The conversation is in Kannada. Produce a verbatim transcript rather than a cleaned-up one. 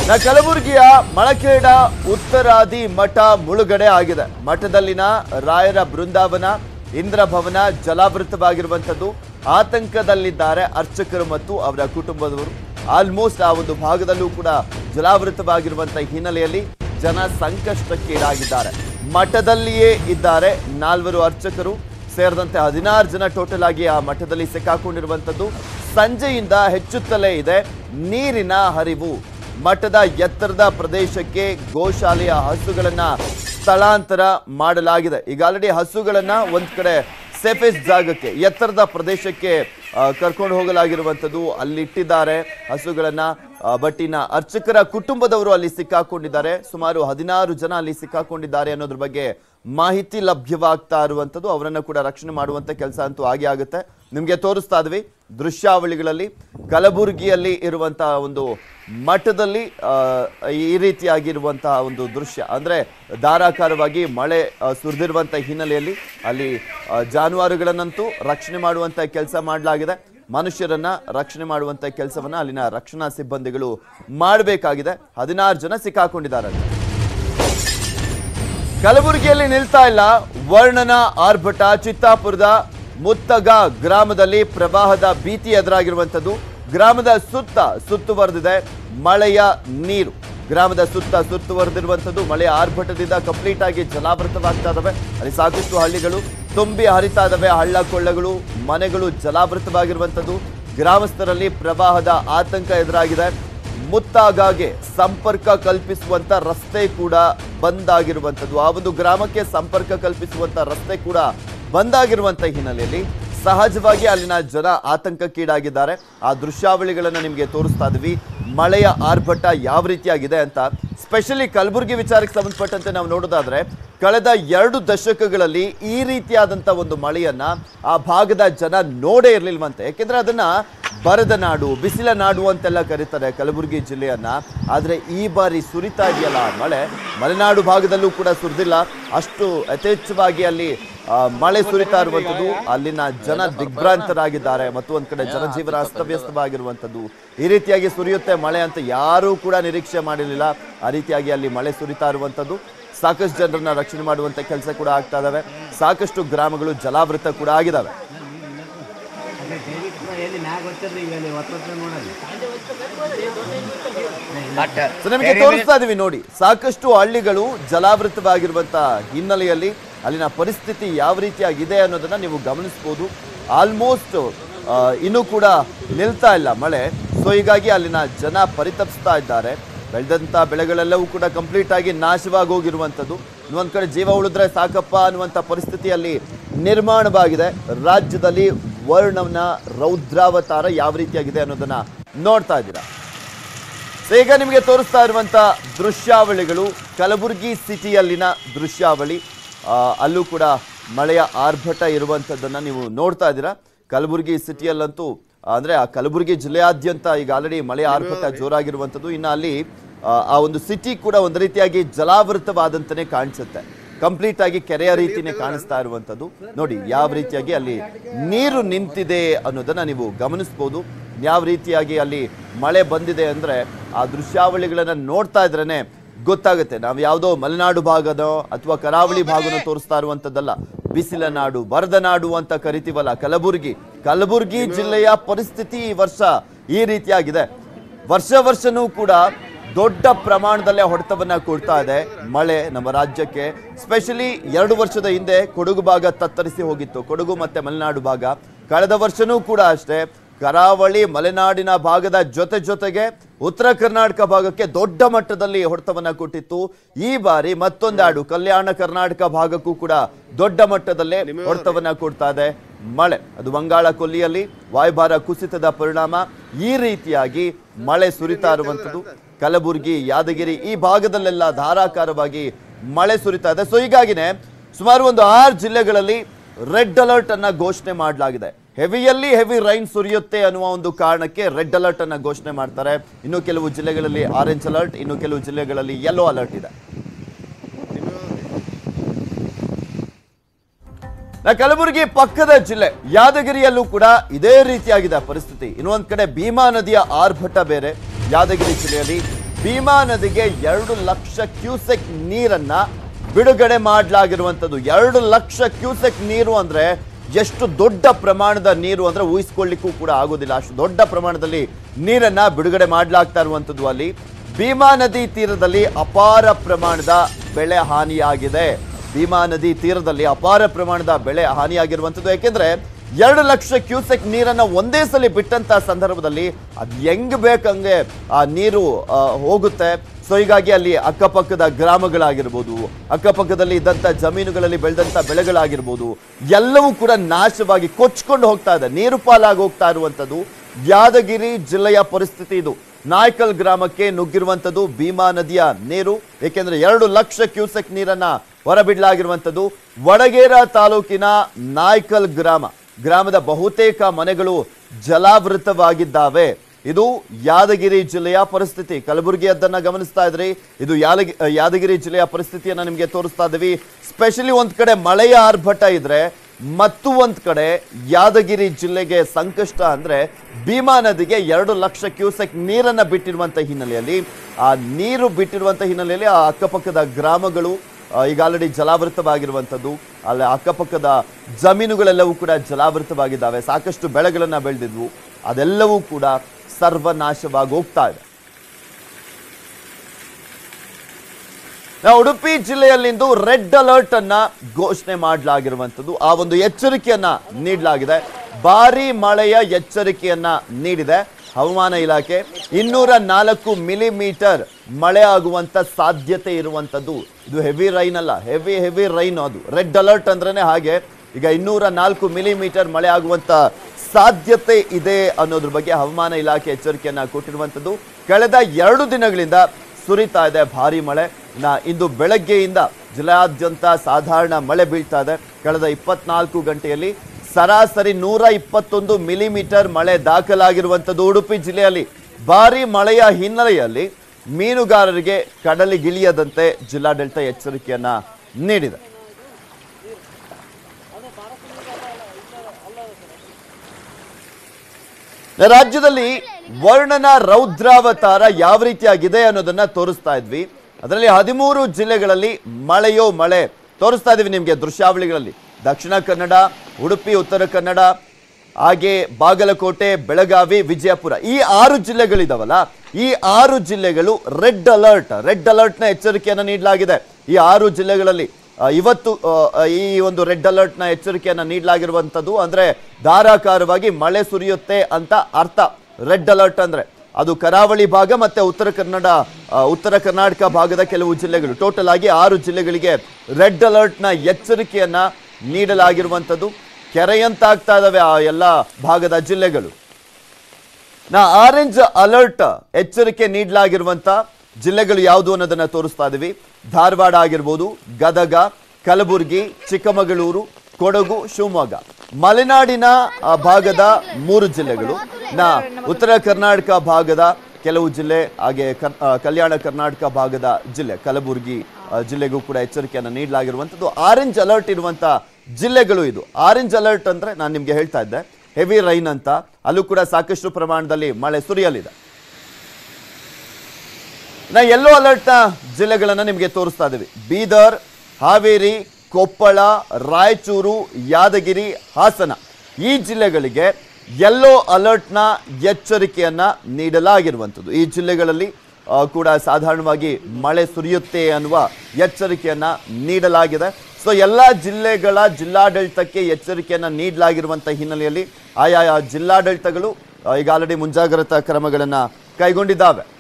ನಾ ಕಲಬುರಗಿಯ ಮಳಖೇಡ ಉತ್ತರಾದಿ ಮಠ ಮುಳುಗಡೆ ಆಗಿದೆ. ಮಠದಲ್ಲಿನ ರಾಯರ ಬೃಂದಾವನ ಇಂದ್ರ ಭವನ ಜಲಾವೃತವಾಗಿರುವಂತದ್ದು. ಆತಂಕದಲ್ಲಿದ್ದಾರೆ ಅರ್ಚಕರು ಮತ್ತು ಅವರ ಕುಟುಂಬದವರು. ಆಲ್ಮೋಸ್ಟ್ ಆ ಒಂದು ಭಾಗದಲ್ಲೂ ಕೂಡ ಜಲಾವೃತವಾಗಿರುವಂತಹ ಹಿನ್ನೆಲೆಯಲ್ಲಿ ಜನ ಸಂಕಷ್ಟಕ್ಕೀಡಾಗಿದ್ದಾರೆ. ಮಠದಲ್ಲಿಯೇ ಇದ್ದಾರೆ ನಾಲ್ವರು ಅರ್ಚಕರು ಸೇರಿದಂತೆ ಹದಿನಾರು ಜನ ಟೋಟಲ್ ಆಗಿ ಆ ಮಠದಲ್ಲಿ ಸಿಕ್ಕಾಕೊಂಡಿರುವಂತದ್ದು. ಸಂಜೆಯಿಂದ ಹೆಚ್ಚುತ್ತಲೇ ಇದೆ ನೀರಿನ ಹರಿವು. ಮಠದ ಎತ್ತರದ ಪ್ರದೇಶಕ್ಕೆ ಗೋಶಾಲೆಯ ಹಸುಗಳನ್ನ ಸ್ಥಳಾಂತರ ಮಾಡಲಾಗಿದೆ. ಈಗ ಆಲ್ರೆಡಿ ಹಸುಗಳನ್ನ ಒಂದ್ ಕಡೆ ಸೇಫೆಸ್ಟ್ ಜಾಗಕ್ಕೆ ಎತ್ತರದ ಪ್ರದೇಶಕ್ಕೆ ಕರ್ಕೊಂಡು ಹೋಗಲಾಗಿರುವಂಥದ್ದು. ಅಲ್ಲಿ ಇಟ್ಟಿದ್ದಾರೆ ಹಸುಗಳನ್ನ. ಬಟ್ ಇನ್ನ ಅರ್ಚಕರ ಕುಟುಂಬದವರು ಅಲ್ಲಿ ಸಿಕ್ಕಾಕೊಂಡಿದ್ದಾರೆ. ಸುಮಾರು ಹದಿನಾರು ಜನ ಅಲ್ಲಿ ಸಿಕ್ಕಾಕೊಂಡಿದ್ದಾರೆ ಅನ್ನೋದ್ರ ಬಗ್ಗೆ ಮಾಹಿತಿ ಲಭ್ಯವಾಗ್ತಾ ಇರುವಂಥದ್ದು. ಅವರನ್ನು ಕೂಡ ರಕ್ಷಣೆ ಮಾಡುವಂತ ಕೆಲಸ ಅಂತೂ ಆಗೇ ಆಗುತ್ತೆ. ನಿಮ್ಗೆ ತೋರಿಸ್ತಾ ಇದ್ವಿ ದೃಶ್ಯಾವಳಿಗಳಲ್ಲಿ ಕಲಬುರಗಿಯಲ್ಲಿ ಇರುವಂತಹ ಒಂದು ಮಠದಲ್ಲಿ ಈ ರೀತಿಯಾಗಿರುವಂತಹ ಒಂದು ದೃಶ್ಯ, ಅಂದ್ರೆ ಧಾರಾಕಾರವಾಗಿ ಮಳೆ ಸುರಿದಿರುವಂತಹ ಹಿನ್ನೆಲೆಯಲ್ಲಿ ಅಲ್ಲಿ ಜಾನುವಾರುಗಳನ್ನಂತೂ ರಕ್ಷಣೆ ಮಾಡುವಂತ ಕೆಲಸ ಮಾಡಲಾಗಿದೆ. ಮನುಷ್ಯರನ್ನ ರಕ್ಷಣೆ ಮಾಡುವಂತ ಕೆಲಸವನ್ನ ಅಲ್ಲಿನ ರಕ್ಷಣಾ ಸಿಬ್ಬಂದಿಗಳು ಮಾಡಬೇಕಾಗಿದೆ. ಹದಿನಾರು ಜನ ಸಿಕ್ಕಾಕೊಂಡಿದ್ದಾರೆ. ಕಲಬುರಗಿಯಲ್ಲಿ ನಿಲ್ತಾ ಇಲ್ಲ ವರ್ಣನ ಆರ್ಭಟ. ಚಿತ್ತಾಪುರದ ಮುತ್ತಗ ಗ್ರಾಮದಲ್ಲಿ ಪ್ರವಾಹದ ಭೀತಿ ಎದುರಾಗಿರುವಂಥದ್ದು. ಗ್ರಾಮದ ಸುತ್ತ ಸುತ್ತುವರೆದಿದೆ ಮಳೆಯ ನೀರು. ಗ್ರಾಮದ ಸುತ್ತ ಸುತ್ತುವರೆದಿರುವಂಥದ್ದು ಮಳೆಯ ಆರ್ಭಟದಿಂದ ಕಂಪ್ಲೀಟ್ ಆಗಿ ಜಲಾವೃತವಾಗ್ತಾ ಇದಾವೆ. ಅಲ್ಲಿ ಸಾಕಷ್ಟು ಹಳ್ಳಿಗಳು ತುಂಬಿ ಹರಿತಾ ಇದಾವೆ. ಹಳ್ಳ ಕೊಳ್ಳಗಳು ಮನೆಗಳು ಜಲಾವೃತವಾಗಿರುವಂಥದ್ದು. ಗ್ರಾಮಸ್ಥರಲ್ಲಿ ಪ್ರವಾಹದ ಆತಂಕ ಎದುರಾಗಿದೆ. ಮುತ್ತಾಗಾಗೆ ಸಂಪರ್ಕ ಕಲ್ಪಿಸುವಂತ ರಸ್ತೆ ಕೂಡ ಬಂದಾಗಿರುವಂಥದ್ದು. ಆ ಒಂದು ಗ್ರಾಮಕ್ಕೆ ಸಂಪರ್ಕ ಕಲ್ಪಿಸುವಂತ ರಸ್ತೆ ಕೂಡ ಬಂದಾಗಿರುವಂತ ಹಿನ್ನೆಲೆಯಲ್ಲಿ ಸಹಜವಾಗಿ ಅಲ್ಲಿನ ಜನ ಆತಂಕಕ್ಕೀಡಾಗಿದ್ದಾರೆ. ಆ ದೃಶ್ಯಾವಳಿಗಳನ್ನ ನಿಮಗೆ ತೋರಿಸ್ತಾ ಇದ್ವಿ. ಮಳೆಯ ಆರ್ಭಟ ಯಾವ ರೀತಿಯಾಗಿದೆ ಅಂತ. ಸ್ಪೆಷಲಿ ಕಲಬುರಗಿ ವಿಚಾರಕ್ಕೆ ಸಂಬಂಧಪಟ್ಟಂತೆ ನಾವು ನೋಡೋದಾದ್ರೆ ಕಳೆದ ಎರಡು ದಶಕಗಳಲ್ಲಿ ಈ ರೀತಿಯಾದಂಥ ಒಂದು ಮಳೆಯನ್ನ ಆ ಭಾಗದ ಜನ ನೋಡೇ ಇರಲಿಲ್ವಂತೆ. ಯಾಕೆಂದ್ರೆ ಅದನ್ನ ಬರದ ನಾಡು, ಬಿಸಿಲ ನಾಡು ಅಂತೆಲ್ಲ ಕರೀತಾರೆ ಕಲಬುರಗಿ ಜಿಲ್ಲೆಯನ್ನ. ಆದ್ರೆ ಈ ಬಾರಿ ಸುರಿತಾ ಇದೆಯಲ್ಲ ಮಳೆ, ಮಲೆನಾಡು ಭಾಗದಲ್ಲೂ ಕೂಡ ಸುರಿದಿಲ್ಲ. ಅಷ್ಟು ಯಥೇಚ್ಛವಾಗಿ ಅಲ್ಲಿ ಮಳೆ ಸುರಿತಾ ಇರುವಂಥದ್ದು. ಅಲ್ಲಿನ ಜನ ದಿಗ್ಭ್ರಾಂತರಾಗಿದ್ದಾರೆ ಮತ್ತು ಒಂದ್ ಕಡೆ ಜನಜೀವನ ಅಸ್ತವ್ಯಸ್ತವಾಗಿರುವಂಥದ್ದು. ಈ ರೀತಿಯಾಗಿ ಸುರಿಯುತ್ತೆ ಮಳೆ ಅಂತ ಯಾರೂ ಕೂಡ ನಿರೀಕ್ಷೆ ಮಾಡಿರಲಿಲ್ಲ. ಆ ರೀತಿಯಾಗಿ ಅಲ್ಲಿ ಮಳೆ ಸುರಿತಾ ಇರುವಂಥದ್ದು. ಸಾಕಷ್ಟು ಜನರನ್ನ ರಕ್ಷಣೆ ಮಾಡುವಂತ ಕೆಲಸ ಕೂಡ ಆಗ್ತಾ ಇದಾವೆ. ಸಾಕಷ್ಟು ಗ್ರಾಮಗಳು ಜಲಾವೃತ ಕೂಡ ಆಗಿದಾವೆ. ನಮಗೆ ತೋರಿಸ್ತಾ ಇದೀವಿ ನೋಡಿ, ಸಾಕಷ್ಟು ಹಳ್ಳಿಗಳು ಜಲಾವೃತವಾಗಿರುವಂತಹ ಹಿನ್ನೆಲೆಯಲ್ಲಿ ಅಲ್ಲಿನ ಪರಿಸ್ಥಿತಿ ಯಾವ ರೀತಿಯಾಗಿದೆ ಅನ್ನೋದನ್ನ ನೀವು ಗಮನಿಸಬಹುದು. ಆಲ್ಮೋಸ್ಟ್ ಇನ್ನೂ ಕೂಡ ನಿಲ್ತಾ ಇಲ್ಲ ಮಳೆ. ಸೊ ಹೀಗಾಗಿ ಅಲ್ಲಿನ ಜನ ಪರಿತಪಿಸ್ತಾ ಇದ್ದಾರೆ. ಬೆಳೆದಂತ ಬೆಳೆಗಳೆಲ್ಲವೂ ಕೂಡ ಕಂಪ್ಲೀಟ್ ಆಗಿ ನಾಶವಾಗಿ ಹೋಗಿರುವಂಥದ್ದು. ಇನ್ನೊಂದ್ ಕಡೆ ಜೀವ ಉಳಿದ್ರೆ ಸಾಕಪ್ಪ ಅನ್ನುವಂಥ ಪರಿಸ್ಥಿತಿಯಲ್ಲಿ ನಿರ್ಮಾಣವಾಗಿದೆ. ರಾಜ್ಯದಲ್ಲಿ ವರ್ಣನ ರೌದ್ರಾವತಾರ ಯಾವ ರೀತಿಯಾಗಿದೆ ಅನ್ನೋದನ್ನ ನೋಡ್ತಾ ಇದ್ದೀರಾ. ಈಗ ನಿಮಗೆ ತೋರಿಸ್ತಾ ಇರುವಂತ ದೃಶ್ಯಾವಳಿಗಳು ಕಲಬುರಗಿ ಸಿಟಿಯಲ್ಲಿನ ದೃಶ್ಯಾವಳಿ. ಅಲ್ಲೂ ಕೂಡ ಮಳೆಯ ಆರ್ಭಟ ಇರುವಂಥದ್ದನ್ನ ನೀವು ನೋಡ್ತಾ ಇದ್ದೀರಾ. ಕಲಬುರಗಿ ಸಿಟಿಯಲ್ಲಂತೂ ಅಂದ್ರೆ ಆ ಕಲಬುರಗಿ ಜಿಲ್ಲೆಯಾದ್ಯಂತ ಈಗ ಆಲ್ರೆಡಿ ಮಳೆ ಆರ್ಭಟ ಜೋರಾಗಿರುವಂಥದ್ದು. ಇನ್ನು ಅಲ್ಲಿ ಆ ಒಂದು ಸಿಟಿ ಕೂಡ ಒಂದು ರೀತಿಯಾಗಿ ಜಲಾವೃತವಾದಂತಾನೆ ಕಾಣಿಸುತ್ತೆ. ಕಂಪ್ಲೀಟ್ ಆಗಿ ಕೆರೆಯ ರೀತಿನೇ ಕಾಣಿಸ್ತಾ ಇರುವಂಥದ್ದು. ನೋಡಿ ಯಾವ ರೀತಿಯಾಗಿ ಅಲ್ಲಿ ನೀರು ನಿಂತಿದೆ ಅನ್ನೋದನ್ನ ನೀವು ಗಮನಿಸಬಹುದು. ಯಾವ ರೀತಿಯಾಗಿ ಅಲ್ಲಿ ಮಳೆ ಬಂದಿದೆ ಅಂದ್ರೆ ಆ ದೃಶ್ಯಾವಳಿಗಳನ್ನ ನೋಡ್ತಾ ಇದ್ರೇನೆ ಗೊತ್ತಾಗುತ್ತೆ. ನಾವು ಯಾವುದೋ ಮಲೆನಾಡು ಭಾಗನೋ ಅಥವಾ ಕರಾವಳಿ ಭಾಗನೋ ತೋರಿಸ್ತಾ ಇರುವಂತದ್ದಲ್ಲ. ಬಿಸಿಲ ನಾಡು, ಬರದ ನಾಡು ಅಂತ ಕರಿತೀವಲ್ಲ ಕಲಬುರಗಿ. ಕಲಬುರಗಿ ಜಿಲ್ಲೆಯ ಪರಿಸ್ಥಿತಿ ಈ ವರ್ಷ ಈ ರೀತಿಯಾಗಿದೆ. ವರ್ಷ ವರ್ಷನೂ ಕೂಡ ದೊಡ್ಡ ಪ್ರಮಾಣದಲ್ಲೇ ಹೊಡೆತವನ್ನ ಕೊಡ್ತಾ ಇದೆ ಮಳೆ ನಮ್ಮ ರಾಜ್ಯಕ್ಕೆ. ಸ್ಪೆಷಲಿ ಎರಡು ವರ್ಷದ ಹಿಂದೆ ಕೊಡಗು ಭಾಗ ತತ್ತರಿಸಿ ಹೋಗಿತ್ತು, ಕೊಡಗು ಮತ್ತೆ ಮಲೆನಾಡು ಭಾಗ. ಕಳೆದ ವರ್ಷನೂ ಕೂಡ ಅಷ್ಟೇ ಕರಾವಳಿ ಮಲೆನಾಡಿನ ಭಾಗದ ಜೊತೆ ಜೊತೆಗೆ ಉತ್ತರ ಕರ್ನಾಟಕ ಭಾಗಕ್ಕೆ ದೊಡ್ಡ ಮಟ್ಟದಲ್ಲಿ ಹೊಡೆತವನ್ನ ಕೊಟ್ಟಿತ್ತು. ಈ ಬಾರಿ ಮತ್ತೊಂದೆರಡು ಕಲ್ಯಾಣ ಕರ್ನಾಟಕ ಭಾಗಕ್ಕೂ ಕೂಡ ದೊಡ್ಡ ಮಟ್ಟದಲ್ಲೇ ಹೊಡೆತವನ್ನ ಕೊಡ್ತಾ ಇದೆ ಮಳೆ. ಅದು ಬಂಗಾಳ ಕೊಲ್ಲಿಯಲ್ಲಿ ವಾಯುಭಾರ ಕುಸಿತದ ಪರಿಣಾಮ ಈ ರೀತಿಯಾಗಿ ಮಳೆ ಸುರಿತಾ ಇರುವಂಥದ್ದು. ಕಲಬುರಗಿ, ಯಾದಗಿರಿ ಈ ಭಾಗದಲ್ಲೆಲ್ಲ ಧಾರಾಕಾರವಾಗಿ ಮಳೆ ಸುರಿತಾ ಇದೆ. ಸೊ ಹೀಗಾಗಿನೇ ಸುಮಾರು ಒಂದು ಆರು ಜಿಲ್ಲೆಗಳಲ್ಲಿ ರೆಡ್ ಅಲರ್ಟ್ ಅನ್ನ ಘೋಷಣೆ ಮಾಡಲಾಗಿದೆ. ಹೆವಿಯಲ್ಲಿ ಹೆವಿ ರೈನ್ ಸುರಿಯುತ್ತೆ ಅನ್ನುವ ಒಂದು ಕಾರಣಕ್ಕೆ ರೆಡ್ ಅಲರ್ಟ್ ಅನ್ನ ಘೋಷಣೆ ಮಾಡ್ತಾರೆ. ಇನ್ನು ಕೆಲವು ಜಿಲ್ಲೆಗಳಲ್ಲಿ ಆರೆಂಜ್ ಅಲರ್ಟ್, ಇನ್ನು ಕೆಲವು ಜಿಲ್ಲೆಗಳಲ್ಲಿ ಯೆಲ್ಲೋ ಅಲರ್ಟ್ ಇದೆ. ಕಲಬುರಗಿ ಪಕ್ಕದ ಜಿಲ್ಲೆ ಯಾದಗಿರಿಯಲ್ಲೂ ಕೂಡ ಇದೇ ರೀತಿಯಾಗಿದೆ ಪರಿಸ್ಥಿತಿ. ಇನ್ನೊಂದ್ ಕಡೆ ಭೀಮಾ ನದಿಯ ಆರ್ಭಟ ಬೇರೆ. ಯಾದಗಿರಿ ಜಿಲ್ಲೆಯಲ್ಲಿ ಭೀಮಾ ನದಿಗೆ ಎರಡು ಲಕ್ಷ ಕ್ಯೂಸೆಕ್ ನೀರನ್ನ ಬಿಡುಗಡೆ ಮಾಡಲಾಗಿರುವಂಥದ್ದು. ಎರಡು ಲಕ್ಷ ಕ್ಯೂಸೆಕ್ ನೀರು ಅಂದ್ರೆ ಎಷ್ಟು ದೊಡ್ಡ ಪ್ರಮಾಣದ ನೀರು ಅಂದ್ರೆ ಊಹಿಸ್ಕೊಳ್ಳಿಕ್ಕೂ ಕೂಡ ಆಗೋದಿಲ್ಲ. ಅಷ್ಟು ದೊಡ್ಡ ಪ್ರಮಾಣದಲ್ಲಿ ನೀರನ್ನ ಬಿಡುಗಡೆ ಮಾಡಲಾಗ್ತಾ ಇರುವಂಥದ್ದು. ಅಲ್ಲಿ ಭೀಮಾ ನದಿ ತೀರದಲ್ಲಿ ಅಪಾರ ಪ್ರಮಾಣದ ಬೆಳೆ ಹಾನಿಯಾಗಿದೆ. ಭೀಮಾ ನದಿ ತೀರದಲ್ಲಿ ಅಪಾರ ಪ್ರಮಾಣದ ಬೆಳೆ ಹಾನಿಯಾಗಿರುವಂಥದ್ದು. ಯಾಕೆಂದ್ರೆ ಎರಡು ಲಕ್ಷ ಕ್ಯೂಸೆಕ್ ನೀರನ್ನ ಒಂದೇ ಸಲ ಬಿಟ್ಟಂತ ಸಂದರ್ಭದಲ್ಲಿ ಅದು ಹೆಂಗ್ ಬೇಕಂಗೆ ಆ ನೀರು ಹೋಗುತ್ತೆ. ಸೊ ಹೀಗಾಗಿ ಅಲ್ಲಿ ಅಕ್ಕಪಕ್ಕದ ಗ್ರಾಮಗಳಾಗಿರ್ಬೋದು, ಅಕ್ಕಪಕ್ಕದಲ್ಲಿ ಇದ್ದಂಥ ಜಮೀನುಗಳಲ್ಲಿ ಬೆಳೆದಂಥ ಬೆಳೆಗಳಾಗಿರ್ಬೋದು, ಎಲ್ಲವೂ ಕೂಡ ನಾಶವಾಗಿ ಕೊಚ್ಕೊಂಡು ಹೋಗ್ತಾ ಇದೆ, ನೀರು ಪಾಲಾಗಿ ಹೋಗ್ತಾ ಇರುವಂಥದ್ದು ಯಾದಗಿರಿ ಜಿಲ್ಲೆಯ ಪರಿಸ್ಥಿತಿ ಇದು. ನಾಯ್ಕಲ್ ಗ್ರಾಮಕ್ಕೆ ನುಗ್ಗಿರುವಂಥದ್ದು ಭೀಮಾ ನದಿಯ ನೀರು. ಏಕೆಂದ್ರೆ ಎರಡು ಲಕ್ಷ ಕ್ಯೂಸೆಕ್ ನೀರನ್ನ ಹೊರಬಿಡಲಾಗಿರುವಂಥದ್ದು. ವಡಗೇರ ತಾಲೂಕಿನ ನಾಯ್ಕಲ್ ಗ್ರಾಮ ಗ್ರಾಮದ ಬಹುತೇಕ ಮನೆಗಳು ಜಲಾವೃತವಾಗಿದ್ದಾವೆ. ಇದು ಯಾದಗಿರಿ ಜಿಲ್ಲೆಯ ಪರಿಸ್ಥಿತಿ. ಕಲಬುರಗಿಯದ್ದನ್ನ ಗಮನಿಸ್ತಾ ಇದ್ರಿ, ಇದು ಯಾದಗಿ ಯಾದಗಿರಿ ಜಿಲ್ಲೆಯ ಪರಿಸ್ಥಿತಿಯನ್ನ ನಿಮಗೆ ತೋರಿಸ್ತಾ ಇದ್ದೀವಿ. ಸ್ಪೆಷಲಿ ಒಂದ್ ಕಡೆ ಮಳೆಯ ಆರ್ಭಟ ಇದ್ರೆ ಮತ್ತು ಒಂದ್ ಕಡೆ ಯಾದಗಿರಿ ಜಿಲ್ಲೆಗೆ ಸಂಕಷ್ಟ ಅಂದ್ರೆ ಭೀಮಾ ನದಿಗೆ ಎರಡು ಲಕ್ಷ ಕ್ಯೂಸೆಕ್ ನೀರನ್ನ ಬಿಟ್ಟಿರುವಂತ ಹಿನ್ನೆಲೆಯಲ್ಲಿ ಆ ನೀರು ಬಿಟ್ಟಿರುವಂತ ಹಿನ್ನೆಲೆಯಲ್ಲಿ ಆ ಅಕ್ಕಪಕ್ಕದ ಗ್ರಾಮಗಳು ಈಗ ಆಲ್ರೆಡಿ ಜಲಾವೃತವಾಗಿರುವಂಥದ್ದು. ಅಲ್ಲಿ ಅಕ್ಕಪಕ್ಕದ ಜಮೀನುಗಳೆಲ್ಲವೂ ಕೂಡ ಜಲಾವೃತವಾಗಿದ್ದಾವೆ. ಸಾಕಷ್ಟು ಬೆಳೆಗಳನ್ನ ಬೆಳೆದಿದ್ವು, ಅದೆಲ್ಲವೂ ಕೂಡ ಸರ್ವನಾಶವಾಗಿ ಹೋಗ್ತಾ ಇದೆ. ಉಡುಪಿ ಜಿಲ್ಲೆಯಲ್ಲಿಂದು ರೆಡ್ ಅಲರ್ಟ್ ಅನ್ನ ಘೋಷಣೆ ಮಾಡಲಾಗಿರುವಂಥದ್ದು. ಆ ಒಂದು ಎಚ್ಚರಿಕೆಯನ್ನ ನೀಡಲಾಗಿದೆ. ಭಾರಿ ಮಳೆಯ ಎಚ್ಚರಿಕೆಯನ್ನ ನೀಡಿದೆ ಹವಾಮಾನ ಇಲಾಖೆ. ಇನ್ನೂರ ನಾಲ್ಕು ಮಿಲಿಮೀಟರ್ ಮಳೆ ಆಗುವಂತ ಸಾಧ್ಯತೆ ಇರುವಂತದ್ದು. ಇದು ಹೆವಿ ರೈನ್ ಅಲ್ಲ, ಹೆವಿ ಹೆವಿ ರೈನ್. ಅದು ರೆಡ್ ಅಲರ್ಟ್ ಅಂದ್ರೇನೆ ಹಾಗೆ. ಈಗ ಇನ್ನೂರ ನಾಲ್ಕು ಮಿಲಿಮೀಟರ್ ಮಳೆ ಆಗುವಂತ ಸಾಧ್ಯತೆ ಇದೆ ಅನ್ನೋದ್ರ ಬಗ್ಗೆ ಹವಾಮಾನ ಇಲಾಖೆ ಎಚ್ಚರಿಕೆಯನ್ನ ಕೊಟ್ಟಿರುವಂತದ್ದು. ಕಳೆದ ಎರಡು ದಿನಗಳಿಂದ ಸುರಿತಾ ಇದೆ ಭಾರಿ ಮಳೆ. ನಾ ಇಂದು ಬೆಳಗ್ಗೆಯಿಂದ ಜಿಲ್ಲೆಯಾದ್ಯಂತ ಸಾಧಾರಣ ಮಳೆ ಬೀಳ್ತಾ ಇದೆ. ಕಳೆದ ಇಪ್ಪತ್ನಾಲ್ಕು ಗಂಟೆಯಲ್ಲಿ ಸರಾಸರಿ ನೂರ ಇಪ್ಪತ್ತೊಂದು ಮಿಲಿಮೀಟರ್ ಮಳೆ ದಾಖಲಾಗಿರುವಂಥದ್ದು ಉಡುಪಿ ಜಿಲ್ಲೆಯಲ್ಲಿ. ಭಾರಿ ಮಳೆಯ ಹಿನ್ನೆಲೆಯಲ್ಲಿ ಮೀನುಗಾರರಿಗೆ ಕಡಲಿಗಿಳಿಯದಂತೆ ಜಿಲ್ಲಾಡಳಿತ ಎಚ್ಚರಿಕೆಯನ್ನ ನೀಡಿದೆ. ರಾಜ್ಯದಲ್ಲಿ ವರ್ಣನ ರೌದ್ರಾವತಾರ ಯಾವ ರೀತಿಯಾಗಿದೆ ಅನ್ನೋದನ್ನ ತೋರಿಸ್ತಾ ಇದ್ವಿ. ಅದರಲ್ಲಿ ಹದಿಮೂರು ಜಿಲ್ಲೆಗಳಲ್ಲಿ ಮಳೆಯೋ ಮಳೆ ತೋರಿಸ್ತಾ ಇದೀವಿ ನಿಮ್ಗೆ ದೃಶ್ಯಾವಳಿಗಳಲ್ಲಿ. ದಕ್ಷಿಣ ಕನ್ನಡ, ಉಡುಪಿ, ಉತ್ತರ ಕನ್ನಡ, ಹಾಗೆ ಬಾಗಲಕೋಟೆ, ಬೆಳಗಾವಿ, ವಿಜಯಪುರ, ಈ ಆರು ಜಿಲ್ಲೆಗಳಿದಾವಲ್ಲ, ಈ ಆರು ಜಿಲ್ಲೆಗಳು ರೆಡ್ ಅಲರ್ಟ್ ರೆಡ್ ಅಲರ್ಟ್ ನ ಎಚ್ಚರಿಕೆಯನ್ನು ನೀಡಲಾಗಿದೆ. ಈ ಆರು ಜಿಲ್ಲೆಗಳಲ್ಲಿ ಇವತ್ತು ಈ ಒಂದು ರೆಡ್ ಅಲರ್ಟ್ ನ ಎಚ್ಚರಿಕೆಯನ್ನ ನೀಡಲಾಗಿರುವಂತದ್ದು. ಅಂದ್ರೆ ಧಾರಾಕಾರವಾಗಿ ಮಳೆ ಸುರಿಯುತ್ತೆ ಅಂತ ಅರ್ಥ. ರೆಡ್ ಅಲರ್ಟ್ ಅಂದ್ರೆ ಅದು ಕರಾವಳಿ ಭಾಗ ಮತ್ತೆ ಉತ್ತರ ಕನ್ನಡ ಉತ್ತರ ಕರ್ನಾಟಕ ಭಾಗದ ಕೆಲವು ಜಿಲ್ಲೆಗಳು, ಟೋಟಲ್ ಆಗಿ ಆರು ಜಿಲ್ಲೆಗಳಿಗೆ ರೆಡ್ ಅಲರ್ಟ್ ನ ಎಚ್ಚರಿಕೆಯನ್ನ ನೀಡಲಾಗಿರುವಂಥದ್ದು. ಕೆರೆಯಂತಾಗ್ತಾ ಇದಾವೆ ಆ ಎಲ್ಲ ಭಾಗದ ಜಿಲ್ಲೆಗಳು. ನಾ ಆರೆಂಜ್ ಅಲರ್ಟ್ ಎಚ್ಚರಿಕೆ ನೀಡಲಾಗಿರುವಂತ ಜಿಲ್ಲೆಗಳು ಯಾವುದು ಅನ್ನೋದನ್ನ ತೋರಿಸ್ತಾ ಇದೀವಿ. ಧಾರವಾಡ ಆಗಿರ್ಬೋದು, ಗದಗ, ಕಲಬುರಗಿ, ಚಿಕ್ಕಮಗಳೂರು, ಕೊಡಗು, ಶಿವಮೊಗ್ಗ. ಮಲೆನಾಡಿನ ಭಾಗದ ಮೂರು ಜಿಲ್ಲೆಗಳು, ನಾ ಉತ್ತರ ಕರ್ನಾಟಕ ಭಾಗದ ಕೆಲವು ಜಿಲ್ಲೆ, ಹಾಗೆ ಕಲ್ಯಾಣ ಕರ್ನಾಟಕ ಭಾಗದ ಜಿಲ್ಲೆ ಕಲಬುರಗಿ ಜಿಲ್ಲೆಗೂ ಕೂಡ ಎಚ್ಚರಿಕೆಯನ್ನು ನೀಡಲಾಗಿರುವಂಥದ್ದು. ಆರೆಂಜ್ ಅಲರ್ಟ್ ಇರುವಂತ ಜಿಲ್ಲೆಗಳು ಇದು. ಆರೆಂಜ್ ಅಲರ್ಟ್ ಅಂದ್ರೆ ನಾನು ನಿಮ್ಗೆ ಹೇಳ್ತಾ ಇದ್ದೆ ಹೆವಿ ರೈನ್ ಅಂತ. ಅಲ್ಲೂ ಕೂಡ ಸಾಕಷ್ಟು ಪ್ರಮಾಣದಲ್ಲಿ ಮಳೆ ಸುರಿಯಲಿದೆ. ನಾ ಯೆಲ್ಲೋ ಅಲರ್ಟ್ ನ ಜಿಲ್ಲೆಗಳನ್ನ ನಿಮಗೆ ತೋರಿಸ್ತಾ ಇದೀವಿ. ಬೀದರ್, ಹಾವೇರಿ, ಕೊಪ್ಪಳ, ರಾಯಚೂರು, ಯಾದಗಿರಿ, ಹಾಸನ, ಈ ಜಿಲ್ಲೆಗಳಿಗೆ ಯೆಲ್ಲೋ ಅಲರ್ಟ್ ನ ಎಚ್ಚರಿಕೆಯನ್ನ ನೀಡಲಾಗಿರುವಂಥದ್ದು. ಈ ಜಿಲ್ಲೆಗಳಲ್ಲಿ ಕೂಡ ಸಾಧಾರಣವಾಗಿ ಮಳೆ ಸುರಿಯುತ್ತೆ ಅನ್ನುವ ಎಚ್ಚರಿಕೆಯನ್ನ ನೀಡಲಾಗಿದೆ. ಸೊ ಎಲ್ಲ ಜಿಲ್ಲೆಗಳ ಜಿಲ್ಲಾಡಳಿತಕ್ಕೆ ಎಚ್ಚರಿಕೆಯನ್ನ ನೀಡಲಾಗಿರುವಂತಹ ಹಿನ್ನೆಲೆಯಲ್ಲಿ ಆಯಾ ಜಿಲ್ಲಾಡಳಿತಗಳು ಈಗ ಆಲ್ರೆಡಿ ಮುಂಜಾಗ್ರತಾ ಕ್ರಮಗಳನ್ನ ಕೈಗೊಂಡಿದ್ದಾವೆ.